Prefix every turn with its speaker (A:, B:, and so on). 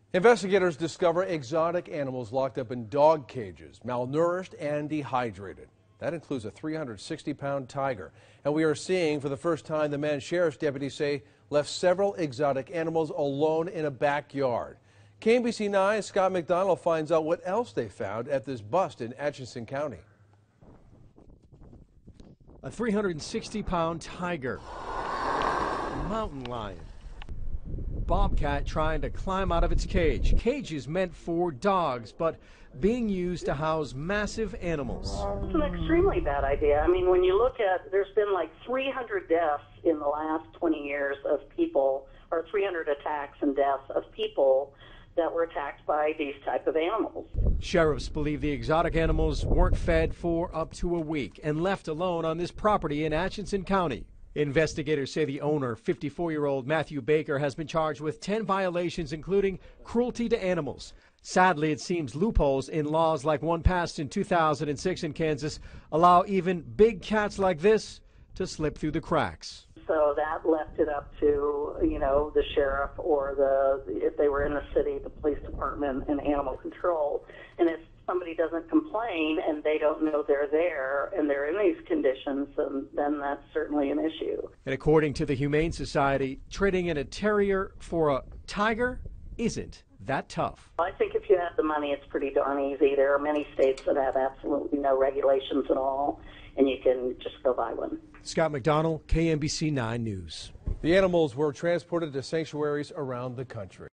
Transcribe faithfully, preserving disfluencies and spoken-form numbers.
A: Investigators discover exotic animals locked up in dog cages, malnourished and dehydrated. That includes a three hundred sixty pound tiger. And we are seeing for the first time the man sheriff's deputies say left several exotic animals alone in a backyard. K M B C nine's Scott McDonald finds out what else they found at this bust in Atchison County.
B: A three hundred sixty pound tiger, mountain lion, bobcat trying to climb out of its cage. Cage is meant for dogs, but being used to house massive animals.
C: It's an extremely bad idea. I mean, when you look at, there's been like three hundred deaths in the last twenty years of people, or three hundred attacks and deaths of people that were attacked by these type of animals.
B: Sheriffs believe the exotic animals weren't fed for up to a week and left alone on this property in Atchison County. Investigators say the owner, fifty-four-year-old Matthew Baker, has been charged with ten violations, including cruelty to animals. Sadly, it seems loopholes in laws like one passed in two thousand six in Kansas allow even big cats like this to slip through the cracks.
C: So that left it up to, you know, the sheriff or the, if they were in the city, the police department and animal control. And if somebody doesn't complain and they don't know they're there and they're in these conditions, then, then that's certainly an issue.
B: And according to the Humane Society, trading in a terrier for a tiger isn't that tough.
C: I think if you have the money, it's pretty darn easy. There are many states that have absolutely no regulations at all, and you can just go buy one.
B: Scott McDonald, K M B C nine News.
A: The animals were transported to sanctuaries around the country.